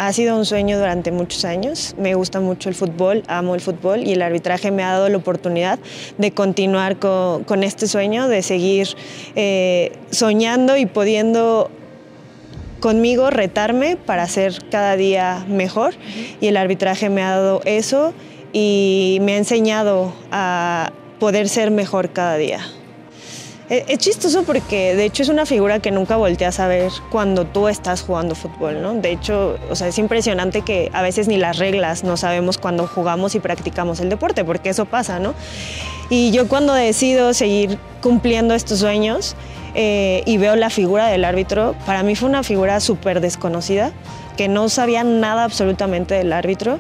ha sido un sueño durante muchos años. Me gusta mucho el fútbol, amo el fútbol y el arbitraje me ha dado la oportunidad de continuar con este sueño, de seguir soñando y pudiendo conmigo retarme para ser cada día mejor. Y el arbitraje me ha dado eso y me ha enseñado a poder ser mejor cada día. Es chistoso porque de hecho es una figura que nunca volteas a ver cuando tú estás jugando fútbol, ¿no? De hecho, o sea, es impresionante que a veces ni las reglas no sabemos cuando jugamos y practicamos el deporte, porque eso pasa, ¿no? Y yo cuando decido seguir cumpliendo estos sueños y veo la figura del árbitro, para mí fue una figura súper desconocida, que no sabía nada absolutamente del árbitro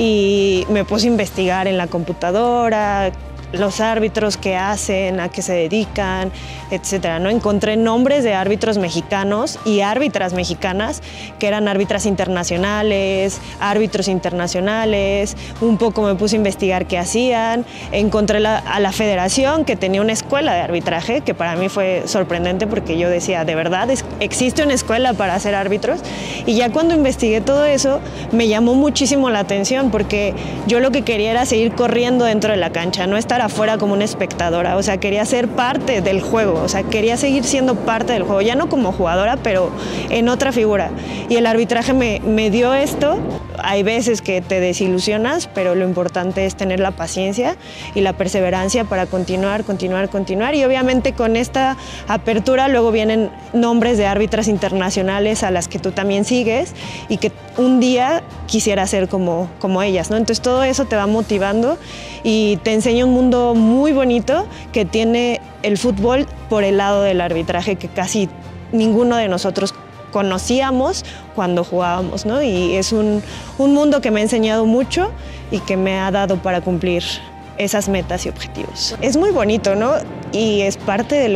y me puse a investigar en la computadora, los árbitros que hacen, a qué se dedican, etcétera, ¿no? Encontré nombres de árbitros mexicanos y árbitras mexicanas que eran árbitras internacionales, árbitros internacionales, un poco me puse a investigar qué hacían, encontré a la federación que tenía una escuela de arbitraje, que para mí fue sorprendente porque yo decía, ¿de verdad existe una escuela para ser árbitros? Y ya cuando investigué todo eso, me llamó muchísimo la atención porque yo lo que quería era seguir corriendo dentro de la cancha, no estar afuera como una espectadora, o sea, quería ser parte del juego, o sea, quería seguir siendo parte del juego, ya no como jugadora, pero en otra figura. Y el arbitraje me dio esto. Hay veces que te desilusionas, pero lo importante es tener la paciencia y la perseverancia para continuar. Y obviamente con esta apertura luego vienen nombres de árbitras internacionales a las que tú también sigues y que un día quisiera ser como ellas, ¿no? Entonces todo eso te va motivando y te enseña un mundo muy bonito que tiene el fútbol por el lado del arbitraje que casi ninguno de nosotros conocíamos cuando jugábamos, ¿no? Y es un mundo que me ha enseñado mucho y que me ha dado para cumplir esas metas y objetivos. Es muy bonito, ¿no? Y es parte de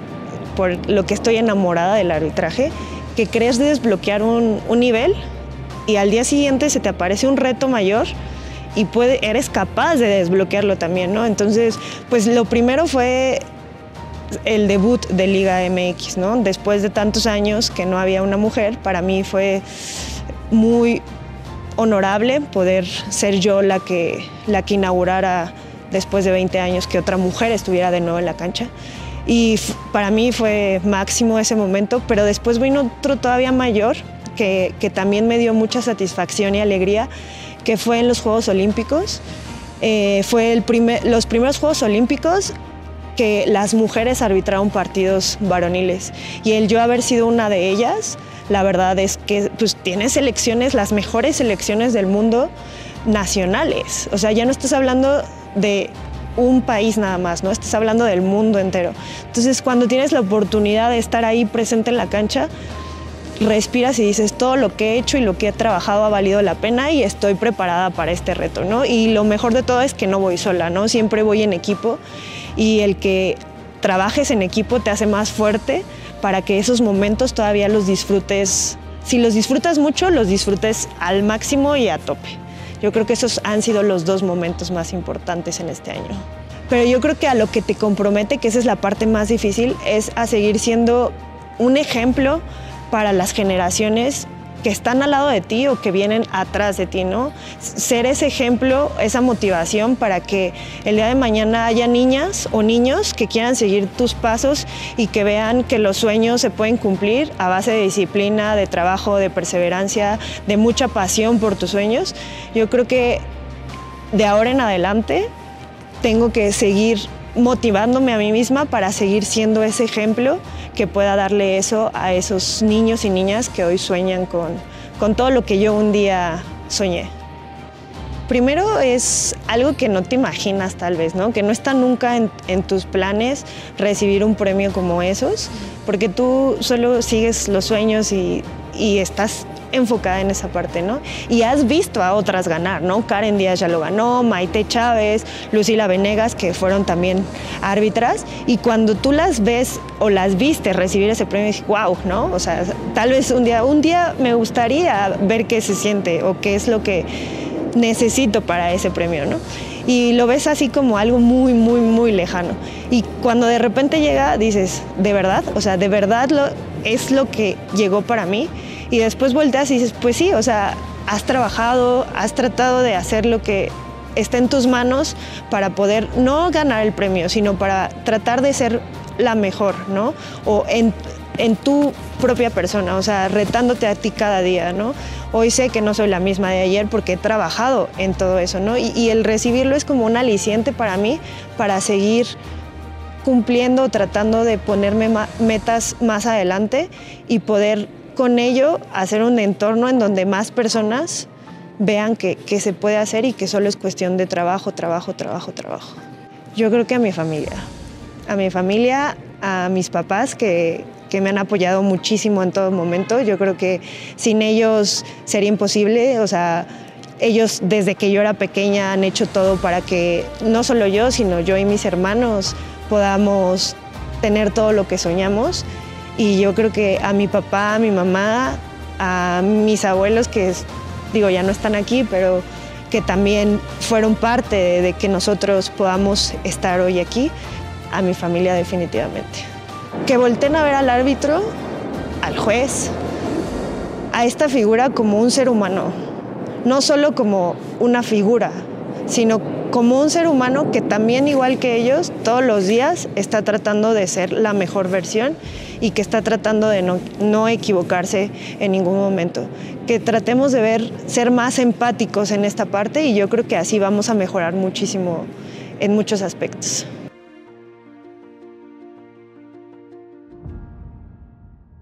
por lo que estoy enamorada del arbitraje, que crees desbloquear un nivel y al día siguiente se te aparece un reto mayor y eres capaz de desbloquearlo también, ¿no? Entonces, pues lo primero fue el debut de Liga MX, ¿no? Después de tantos años que no había una mujer, para mí fue muy honorable poder ser yo la que inaugurara después de 20 años que otra mujer estuviera de nuevo en la cancha. Y para mí fue máximo ese momento, pero después vino otro todavía mayor que también me dio mucha satisfacción y alegría, que fue en los Juegos Olímpicos. Fue los primeros Juegos Olímpicos que las mujeres arbitraron partidos varoniles. Y el yo haber sido una de ellas, la verdad es que pues, tiene selecciones, las mejores selecciones del mundo nacionales. O sea, ya no estás hablando de un país nada más, ¿no? Estás hablando del mundo entero. Entonces, cuando tienes la oportunidad de estar ahí presente en la cancha, respiras y dices, todo lo que he hecho y lo que he trabajado ha valido la pena y estoy preparada para este reto, ¿no? Y lo mejor de todo es que no voy sola, ¿no? Siempre voy en equipo y el que trabajes en equipo te hace más fuerte para que esos momentos todavía los disfrutes. Si los disfrutas mucho, los disfrutes al máximo y a tope. Yo creo que esos han sido los dos momentos más importantes en este año. Pero yo creo que a lo que te compromete, que esa es la parte más difícil, es a seguir siendo un ejemplo para las generaciones que están al lado de ti o que vienen atrás de ti, ¿no? Ser ese ejemplo, esa motivación para que el día de mañana haya niñas o niños que quieran seguir tus pasos y que vean que los sueños se pueden cumplir a base de disciplina, de trabajo, de perseverancia, de mucha pasión por tus sueños. Yo creo que de ahora en adelante tengo que seguir motivándome a mí misma para seguir siendo ese ejemplo que pueda darle eso a esos niños y niñas que hoy sueñan con todo lo que yo un día soñé. Primero es algo que no te imaginas tal vez, ¿no? Que no está nunca en tus planes recibir un premio como esos, porque tú solo sigues los sueños y estás enfocada en esa parte, ¿no? Y has visto a otras ganar, ¿no? Karen Díaz ya lo ganó, Maite Chávez, Lucila Venegas, que fueron también árbitras, y cuando tú las ves o las viste recibir ese premio, dices, wow, ¿no? O sea, tal vez un día me gustaría ver qué se siente o qué es lo que necesito para ese premio, ¿no? Y lo ves así como algo muy, muy, muy lejano. Y cuando de repente llega, dices, ¿de verdad? O sea, ¿de verdad es lo que llegó para mí? Y después volteas y dices, pues sí, o sea, has trabajado, has tratado de hacer lo que está en tus manos para poder no ganar el premio, sino para tratar de ser la mejor, ¿no? O en tu propia persona, o sea, retándote a ti cada día, ¿no? Hoy sé que no soy la misma de ayer porque he trabajado en todo eso, ¿no? Y el recibirlo es como un aliciente para mí, para seguir cumpliendo, tratando de ponerme metas más adelante y poder con ello hacer un entorno en donde más personas vean que se puede hacer y que solo es cuestión de trabajo, trabajo, trabajo, trabajo. Yo creo que a mi familia, a mis papás que me han apoyado muchísimo en todo momento. Yo creo que sin ellos sería imposible, o sea, ellos desde que yo era pequeña han hecho todo para que no solo yo, sino yo y mis hermanos podamos tener todo lo que soñamos. Y yo creo que a mi papá, a mi mamá, a mis abuelos, que digo, ya no están aquí, pero que también fueron parte de que nosotros podamos estar hoy aquí, a mi familia definitivamente. Que volteen a ver al árbitro, al juez, a esta figura como un ser humano, no solo como una figura, sino como un ser humano que también, igual que ellos, todos los días está tratando de ser la mejor versión y que está tratando de no equivocarse en ningún momento. Que tratemos de ser más empáticos en esta parte y yo creo que así vamos a mejorar muchísimo en muchos aspectos.